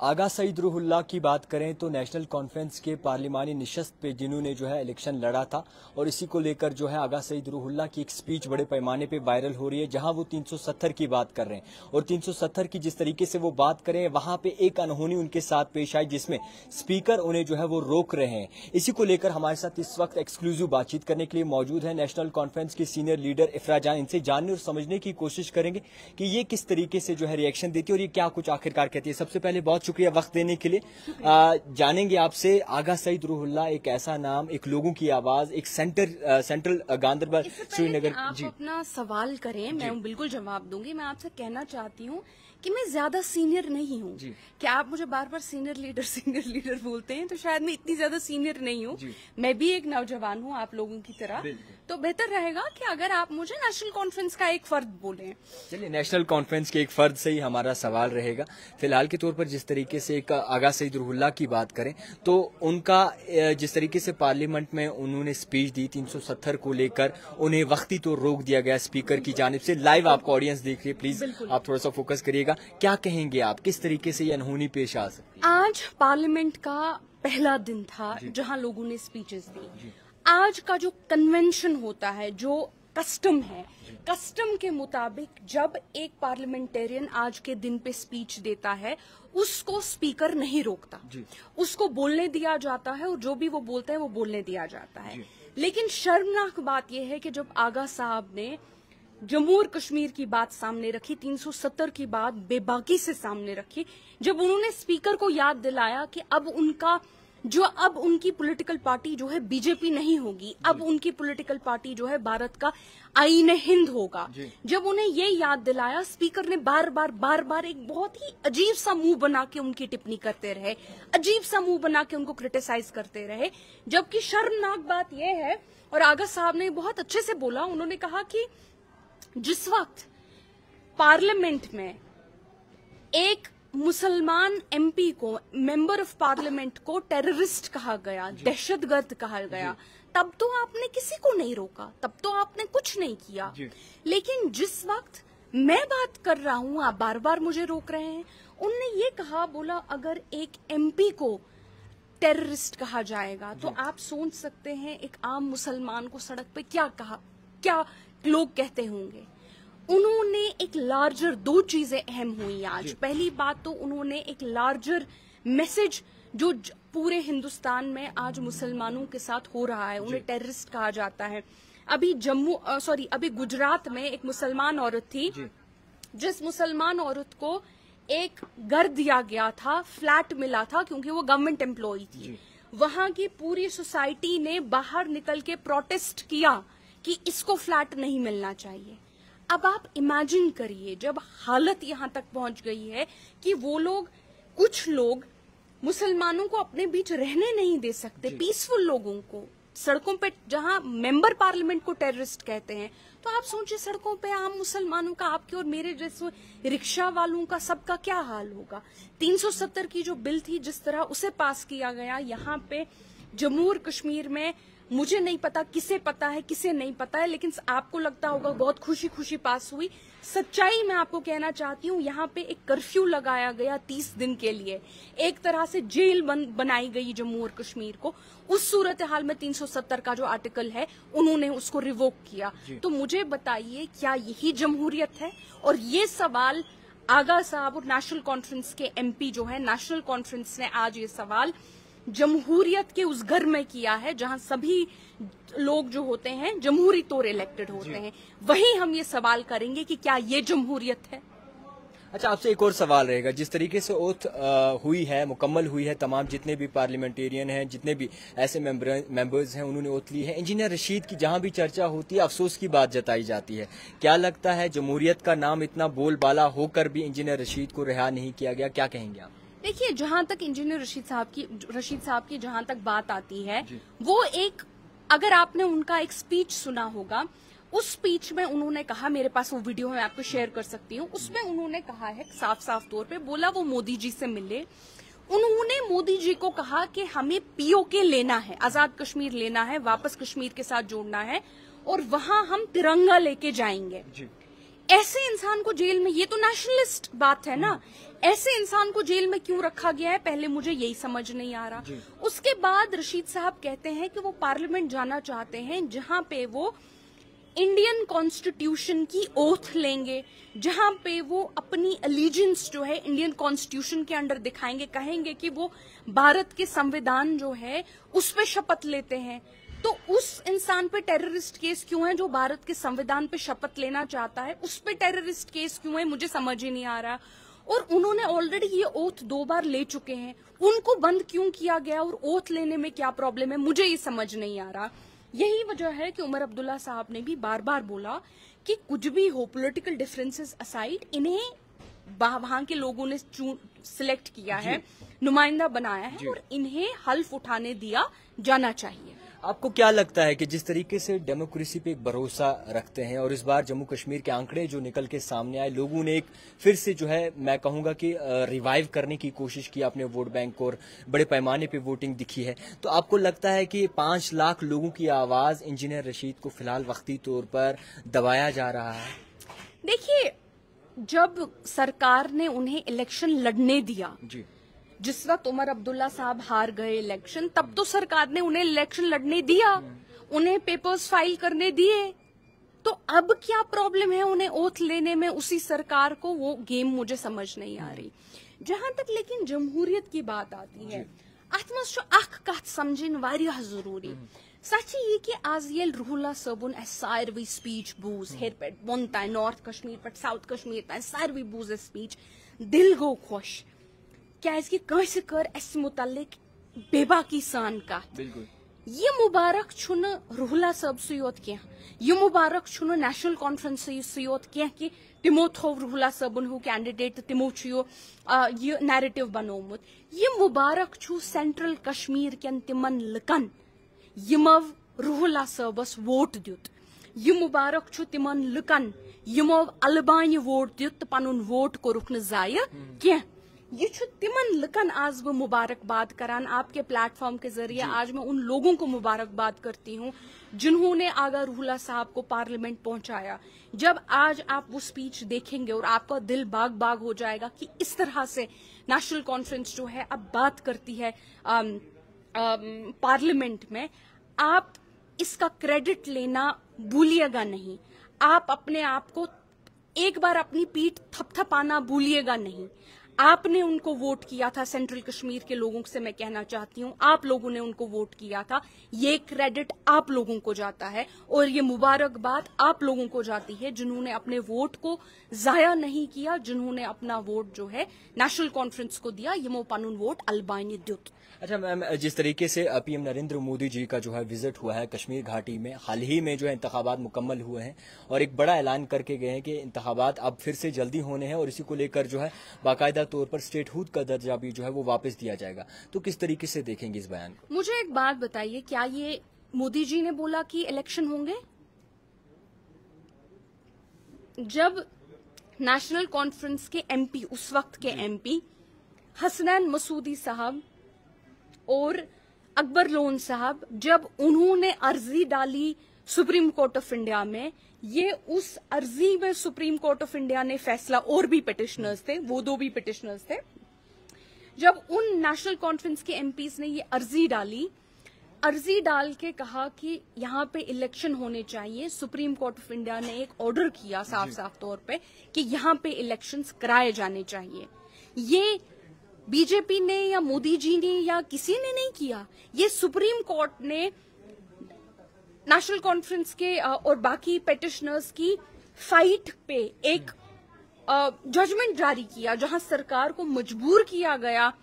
आगा सईद रूहुल्लाह की बात करें तो नेशनल कॉन्फ्रेंस के पार्लिमानी निशस्त पे जिन्होंने जो है इलेक्शन लड़ा था और इसी को लेकर जो है आगा सईद रूहुल्लाह की एक स्पीच बड़े पैमाने पे वायरल हो रही है, जहां वो 370 की बात कर रहे हैं और 370 की जिस तरीके से वो बात करें वहां पे एक अनहोनी उनके साथ पेश आई जिसमें स्पीकर उन्हें जो है वो रोक रहे हैं। इसी को लेकर हमारे साथ इस वक्त एक्सक्लूसिव बातचीत करने के लिए मौजूद है नेशनल कॉन्फ्रेंस की सीनियर लीडर इफ्रा जान। इनसे जानने और समझने की कोशिश करेंगे कि ये किस तरीके से जो है रिएक्शन देती है और ये क्या कुछ आखिरकार कहती है। सबसे पहले बहुत शुक्रिया वक्त देने के लिए। जानेंगे आपसे, आगा सईद रूहुल्लाह एक ऐसा नाम, एक लोगों की आवाज, एक सेंट्रल गांधरबल श्रीनगर। आप अपना सवाल करें, मैं बिल्कुल जवाब दूंगी। मैं आपसे कहना चाहती हूँ कि मैं ज्यादा सीनियर नहीं हूँ। क्या आप मुझे बार बार सीनियर लीडर बोलते हैं, तो शायद मैं इतनी ज्यादा सीनियर नहीं हूँ। मैं भी एक नौजवान हूँ आप लोगों की तरह। तो बेहतर रहेगा कि अगर आप मुझे नेशनल कॉन्फ्रेंस का एक फर्द बोलें। चलिए, नेशनल कॉन्फ्रेंस के एक फर्द से ही हमारा सवाल रहेगा। फिलहाल के तौर पर जिस तरीके से एक आगा सईद रूहुल्लाह की बात करें तो उनका जिस तरीके से पार्लियामेंट में उन्होंने स्पीच दी 370 को लेकर, उन्हें वक्ती तो रोक दिया गया स्पीकर की जानिब से। लाइव आपको ऑडियंस देख रही है, प्लीज आप थोड़ा सा फोकस करिएगा। क्या कहेंगे आप, किस तरीके से ये अनहोनी पेश आ सकती है? आज पार्लियामेंट का पहला दिन था जहां लोगों ने स्पीचेस दी। आज का जो कन्वेंशन होता है, जो कस्टम है, कस्टम के मुताबिक जब एक पार्लियामेंटेरियन आज के दिन पे स्पीच देता है उसको स्पीकर नहीं रोकता, उसको बोलने दिया जाता है और जो भी वो बोलता है वो बोलने दिया जाता है। लेकिन शर्मनाक बात यह है कि जब आगा साहब ने जम्मू और कश्मीर की बात सामने रखी, 370 की बात बेबाकी से सामने रखी, जब उन्होंने स्पीकर को याद दिलाया कि अब उनकी पॉलिटिकल पार्टी जो है बीजेपी नहीं होगी, अब उनकी पॉलिटिकल पार्टी जो है भारत का आईने हिंद होगा, जब उन्हें ये याद दिलाया, स्पीकर ने बार बार एक बहुत ही अजीब सा मुंह बना के उनकी टिप्पणी करते रहे, अजीब सा मुंह बना के उनको क्रिटिसाइज करते रहे। जबकि शर्मनाक बात यह है, और आगा साहब ने बहुत अच्छे से बोला, उन्होंने कहा कि जिस वक्त पार्लियामेंट में एक मुसलमान एमपी को, मेंबर ऑफ पार्लियामेंट को टेररिस्ट कहा गया, दहशतगर्द कहा गया, तब तो आपने किसी को नहीं रोका, तब तो आपने कुछ नहीं किया। लेकिन जिस वक्त मैं बात कर रहा हूं आप बार बार मुझे रोक रहे हैं। उनने ये कहा, बोला अगर एक एमपी को टेररिस्ट कहा जाएगा तो आप सोच सकते हैं एक आम मुसलमान को सड़क पे क्या लोग कहते होंगे। उन्होंने एक लार्जर, दो चीजें अहम हुई आज। पहली बात तो उन्होंने एक लार्जर मैसेज जो पूरे हिंदुस्तान में आज मुसलमानों के साथ हो रहा है, उन्हें टेररिस्ट कहा जाता है। अभी गुजरात में एक मुसलमान औरत थी, जिस मुसलमान औरत को एक घर दिया गया था, फ्लैट मिला था क्योंकि वो गवर्नमेंट एम्प्लॉय थी। वहां की पूरी सोसाइटी ने बाहर निकल के प्रोटेस्ट किया कि इसको फ्लैट नहीं मिलना चाहिए। अब आप इमेजिन करिए, जब हालत यहां तक पहुंच गई है कि कुछ लोग मुसलमानों को अपने बीच रहने नहीं दे सकते, पीसफुल लोगों को सड़कों पे, जहां मेंबर पार्लियामेंट को टेररिस्ट कहते हैं, तो आप सोचिए सड़कों पे आम मुसलमानों का, आपके और मेरे जैसे रिक्शा वालों का, सबका क्या हाल होगा। 370 की जो बिल थी, जिस तरह उसे पास किया गया यहाँ पे जम्मू और कश्मीर में, मुझे नहीं पता किसे पता है किसे नहीं पता है, लेकिन आपको लगता होगा बहुत खुशी पास हुई। सच्चाई मैं आपको कहना चाहती हूँ, यहाँ पे एक कर्फ्यू लगाया गया 30 दिन के लिए, एक तरह से जेल बनाई गई जम्मू और कश्मीर को। उस सूरत हाल में 370 का जो आर्टिकल है उन्होंने उसको रिवोक किया। तो मुझे बताइए, क्या यही जमहूरियत है? और ये सवाल आगा साहब और नेशनल कॉन्फ्रेंस के एमपी जो है, नेशनल कॉन्फ्रेंस ने आज ये सवाल जमहूरियत के उस घर में किया है जहां सभी लोग जो होते हैं जमहूरी तौर इलेक्टेड होते हैं। वहीं हम ये सवाल करेंगे कि क्या ये जमहूरियत है? अच्छा, आपसे एक और सवाल रहेगा। जिस तरीके से ओथ हुई है, मुकम्मल हुई है, तमाम जितने भी पार्लियामेंटेरियन हैं, जितने भी ऐसे मेंबर्स हैं, उन्होंने ओथ ली है। इंजीनियर रशीद की जहां भी चर्चा होती है अफसोस की बात जताई जाती है। क्या लगता है, जमहूरियत का नाम इतना बोलबाला होकर भी इंजीनियर रशीद को रिहा नहीं किया गया? क्या कहेंगे आप? देखिए, जहां तक इंजीनियर रशीद साहब की जहां तक बात आती है, वो अगर आपने उनका एक स्पीच सुना होगा, उस स्पीच में उन्होंने कहा, मेरे पास वो वीडियो मैं आपको शेयर कर सकती हूँ, उसमें उन्होंने कहा है साफ तौर पे, बोला वो मोदी जी से मिले। उन्होंने मोदी जी को कहा कि हमें पीओके लेना है, आजाद कश्मीर लेना है, वापस कश्मीर के साथ जोड़ना है और वहां हम तिरंगा लेके जाएंगे। ऐसे इंसान को जेल में, ये तो नेशनलिस्ट बात है ना, ऐसे इंसान को जेल में क्यों रखा गया है, पहले मुझे यही समझ नहीं आ रहा। उसके बाद रशीद साहब कहते हैं कि वो पार्लियामेंट जाना चाहते हैं जहां पे वो इंडियन कॉन्स्टिट्यूशन की ओथ लेंगे, जहां पे वो अपनी एलिजेंस जो है इंडियन कॉन्स्टिट्यूशन के अंडर दिखाएंगे, कहेंगे कि वो भारत के संविधान जो है उस पे शपथ लेते हैं। तो उस इंसान पे टेररिस्ट केस क्यों है जो भारत के संविधान पे शपथ लेना चाहता है, उस पे टेररिस्ट केस क्यों है, मुझे समझ ही नहीं आ रहा। और उन्होंने ऑलरेडी ये ओथ 2 बार ले चुके हैं, उनको बंद क्यों किया गया और ओथ लेने में क्या प्रॉब्लम है, मुझे ये समझ नहीं आ रहा। यही वजह है कि उमर अब्दुल्ला साहब ने भी बार बार बोला कि कुछ भी हो, पॉलिटिकल डिफरेंसेस असाइड, इन्हें वहां के लोगों ने सिलेक्ट किया है, नुमाइंदा बनाया है और इन्हें हल्फ उठाने दिया जाना चाहिए। आपको क्या लगता है कि जिस तरीके से डेमोक्रेसी पे एक भरोसा रखते हैं और इस बार जम्मू कश्मीर के आंकड़े जो निकल के सामने आए, लोगों ने एक फिर से जो है मैं कहूंगा कि रिवाइव करने की कोशिश की अपने वोट बैंक को और बड़े पैमाने पे वोटिंग दिखी है, तो आपको लगता है कि 5 लाख लोगों की आवाज इंजीनियर रशीद को फिलहाल वक्ती तौर पर दबाया जा रहा है? देखिए, जब सरकार ने उन्हें इलेक्शन लड़ने दिया, जिस वक्त उमर अब्दुल्ला साहब हार गए इलेक्शन, तब तो सरकार ने उन्हें इलेक्शन लड़ने दिया, उन्हें पेपर्स फाइल करने दिए, तो अब क्या प्रॉब्लम है उन्हें ओथ लेने में उसी सरकार को? वो गेम मुझे समझ नहीं आ रही। जहां तक लेकिन जमहूरियत की बात आती है, अत मज कत समझन वारियाह जरूरी। सच ये कि आज ये रुहुल्ला सबुन सारवी स्पीच बूज हेर पे बोन तान नॉर्थ कश्मीर पे साउथ कश्मीर तान सारवी बूज स्पीच, दिल गो खुश क्याजि कंस कर अस मुतल्लिक बेबाकी सान कत। ये मुबारक छुन रुहुल्ला सब से योत क्या, ये मुबारक छुन नेशनल कॉन्फ्रेंस से योत क्या कि तिमो थो रुहुल्ला सबन हु कैंडिडेट तिमो छु ये नैरेटिव बनोमुत। ये मुबारक छु सेंट्रल कश्मीर केन तिमन लकन यमो रुहुल्ला सबस वोट दियुत। ये मुबारक छु तिमन लकन यमो अलबान वोट दियुत पनुन वोट कोरुख न जाय क्या। ये तिमन लकन आज वो मुबारकबाद करान आपके प्लेटफॉर्म के जरिए। आज मैं उन लोगों को मुबारकबाद करती हूँ जिन्होंने आगा रुहुल्ला साहब को पार्लियामेंट पहुंचाया। जब आज आप वो स्पीच देखेंगे और आपका दिल बाग बाग हो जाएगा कि इस तरह से नेशनल कॉन्फ्रेंस जो है अब बात करती है पार्लियामेंट में, आप इसका क्रेडिट लेना भूलिएगा नहीं। आप अपने आप को एक बार अपनी पीठ थपथपाना भूलिएगा नहीं। आपने उनको वोट किया था, सेंट्रल कश्मीर के लोगों से मैं कहना चाहती हूँ, आप लोगों ने उनको वोट किया था, ये क्रेडिट आप लोगों को जाता है और ये मुबारकबाद आप लोगों को जाती है जिन्होंने अपने वोट को जाया नहीं किया, जिन्होंने अपना वोट जो है नेशनल कॉन्फ्रेंस को दिया, यमो पनुन वोट अलबानी द्युत। अच्छा मैम, जिस तरीके से पीएम नरेंद्र मोदी जी का जो है विजिट हुआ है कश्मीर घाटी में, हाल ही में जो है इंतखाबात मुकम्मल हुए हैं और एक बड़ा ऐलान करके गए हैं कि इंतखाबात अब फिर से जल्दी होने हैं और इसी को लेकर जो है बाकायदा तौर पर स्टेटहुड का दर्जा भी जो है वो वापस दिया जाएगा, तो किस तरीके से देखेंगे इस बयान को? मुझे एक बात बताइए, क्या ये मोदी जी ने बोला कि इलेक्शन होंगे? जब नेशनल कॉन्फ्रेंस के एमपी, उस वक्त के एमपी हसनैन मसूदी साहब और अकबर लोन साहब, जब उन्होंने अर्जी डाली सुप्रीम कोर्ट ऑफ इंडिया में, ये उस अर्जी में सुप्रीम कोर्ट ऑफ इंडिया ने फैसला, और भी पिटिशनर्स थे, वो 2 भी पिटिशनर्स थे, जब उन नेशनल कॉन्फ्रेंस के एमपीज ने ये अर्जी डाली, अर्जी डाल के कहा कि यहाँ पे इलेक्शन होने चाहिए, सुप्रीम कोर्ट ऑफ इंडिया ने एक ऑर्डर किया साफ साफ तौर पे कि यहाँ पे इलेक्शंस कराए जाने चाहिए। ये बीजेपी ने या मोदी जी ने या किसी ने नहीं किया, ये सुप्रीम कोर्ट ने नेशनल कॉन्फ्रेंस के और बाकी पिटिशनर्स की फाइट पे एक जजमेंट जारी किया, जहां सरकार को मजबूर किया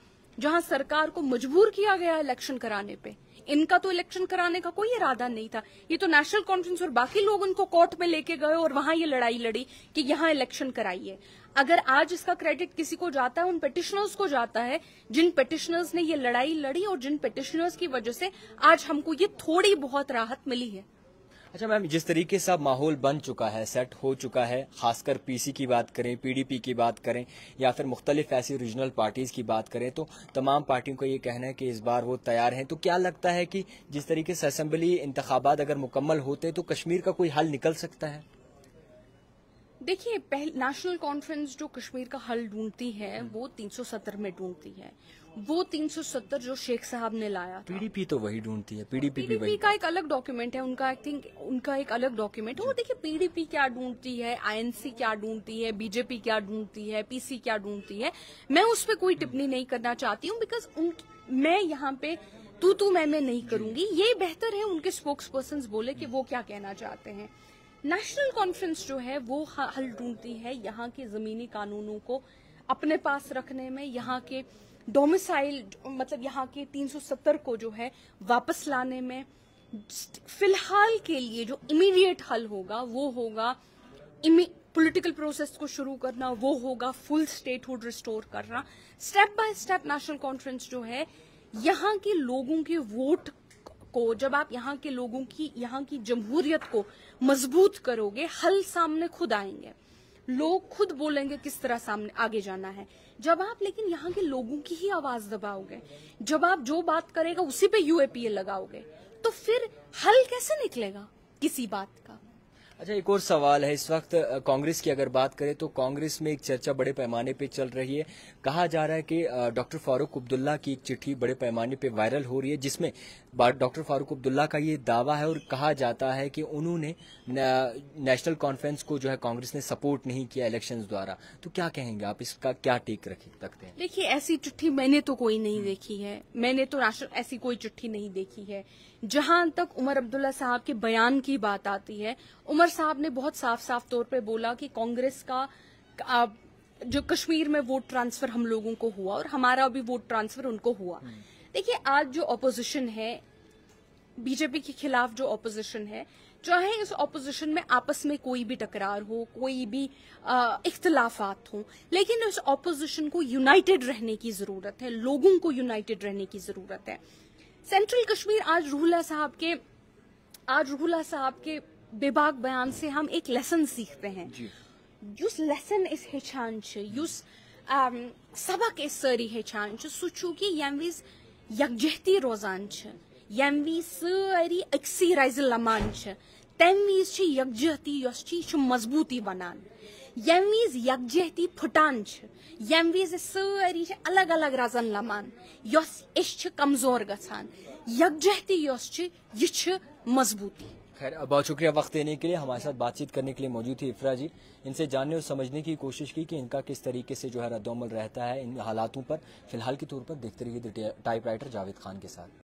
गया इलेक्शन कराने पे। इनका तो इलेक्शन कराने का कोई इरादा नहीं था, ये तो नेशनल कॉन्फ्रेंस और बाकी लोग उनको कोर्ट में लेके गए और वहां ये लड़ाई लड़ी कि यहां इलेक्शन कराइए। अगर आज इसका क्रेडिट किसी को जाता है, उन पिटिशनर्स को जाता है जिन पिटिशनर्स ने ये लड़ाई लड़ी और जिन पिटिशनर्स की वजह से आज हमको ये थोड़ी बहुत राहत मिली है। अच्छा मैम, जिस तरीके से अब माहौल बन चुका है, सेट हो चुका है, खासकर पीसी की बात करें, पीडीपी की बात करें या फिर मुख्तलिफ ऐसी रीजनल पार्टीज की बात करें, तो तमाम पार्टियों का ये कहना है कि इस बार वो तैयार हैं। तो क्या लगता है कि जिस तरीके से असेंबली इंतखाबात अगर मुकम्मल होते तो कश्मीर का कोई हल निकल सकता है? देखिए, नेशनल कॉन्फ्रेंस जो कश्मीर का हल ढूंढती है वो 370 में ढूंढती है। वो 370 जो शेख साहब ने लाया था। पीडीपी तो वही ढूंढती है, पीडीपी भी वही। पीडीपी का एक अलग डॉक्यूमेंट है उनका, आई थिंक उनका एक अलग डॉक्यूमेंट है। वो देखिए पीडीपी क्या ढूंढती है, आईएनसी क्या ढूंढती है, बीजेपी क्या ढूंढती है, पीसी क्या ढूंढती है, मैं उस पर कोई टिप्पणी नहीं करना चाहती हूँ, बिकॉज मैं यहाँ पे तू मैं नहीं करूंगी। ये बेहतर है उनके स्पोक्स पर्सन बोले कि वो क्या कहना चाहते हैं। नेशनल कॉन्फ्रेंस जो है वो हल ढूंढती है यहाँ के जमीनी कानूनों को अपने पास रखने में, यहाँ के डोमिसाइल मतलब यहाँ के 370 को जो है वापस लाने में। फिलहाल के लिए जो इमीडिएट हल होगा वो होगा पॉलिटिकल प्रोसेस को शुरू करना, वो होगा फुल स्टेटहुड रिस्टोर करना। Step by step National Conference जो है यहाँ के लोगों के वोट को, जब आप यहाँ के लोगों की, यहाँ की जमहूरियत को मजबूत करोगे, हल सामने खुद आएंगे, लोग खुद बोलेंगे किस तरह सामने आगे जाना है। जब आप लेकिन यहाँ के लोगों की ही आवाज दबाओगे, जब आप जो बात करेगा उसी पे यूएपीए लगाओगे, तो फिर हल कैसे निकलेगा किसी बात का। अच्छा, एक और सवाल है। इस वक्त कांग्रेस की अगर बात करें तो कांग्रेस में एक चर्चा बड़े पैमाने पे चल रही है। कहा जा रहा है कि डॉक्टर फारूक अब्दुल्ला की एक चिट्ठी बड़े पैमाने पे वायरल हो रही है, जिसमें डॉक्टर फारूक अब्दुल्ला का ये दावा है और कहा जाता है कि उन्होंने नेशनल कॉन्फ्रेंस को जो है कांग्रेस ने सपोर्ट नहीं किया इलेक्शंस द्वारा। तो क्या कहेंगे आप, इसका क्या टेक रखते हैं? देखिए, ऐसी चिट्ठी मैंने तो कोई नहीं देखी है, मैंने तो ऐसी कोई चिट्ठी नहीं देखी है। जहां तक उमर अब्दुल्ला साहब के बयान की बात आती है, उमर साहब ने बहुत साफ साफ तौर पे बोला कि कांग्रेस का जो कश्मीर में वोट ट्रांसफर हम लोगों को हुआ और हमारा भी वोट ट्रांसफर उनको हुआ। देखिए, आज जो ऑपोजिशन है, बीजेपी के खिलाफ जो ऑपोजिशन है, चाहे इस ऑपोजिशन में आपस में कोई भी टकरार हो, कोई भी इख्तिलाफात हो, लेकिन इस ऑपोजिशन को यूनाइटेड रहने की जरूरत है, लोगों को यूनाइटेड रहने की जरूरत है। सेंट्रल कश्मीर आज रूहुल्ला साहब के बेबाक बयान से हम एक लेसन सीखते हैं। युस लेसन इस हेचान युस सबक इस सारी हेचान सह कि यम विज यकजहती रोजान, यम विज सारी अक्सी रज लमान, तम विज यकजहती यह मजबूती बनान, यम विज यकजहती फुटान, यम विज सारी अलग अलग रजन लमान यह कमजोर गसान, यकजहती यह मजबूती। खैर, बहुत शुक्रिया वक्त देने के लिए, हमारे साथ बातचीत करने के लिए मौजूद थी इफ्रा जी। इनसे जानने और समझने की कोशिश की कि इनका किस तरीके से जो है रद्दोमल रहता है इन हालातों पर। फिलहाल के तौर पर देखते रहिए द टाइपराइटर जावेद खान के साथ।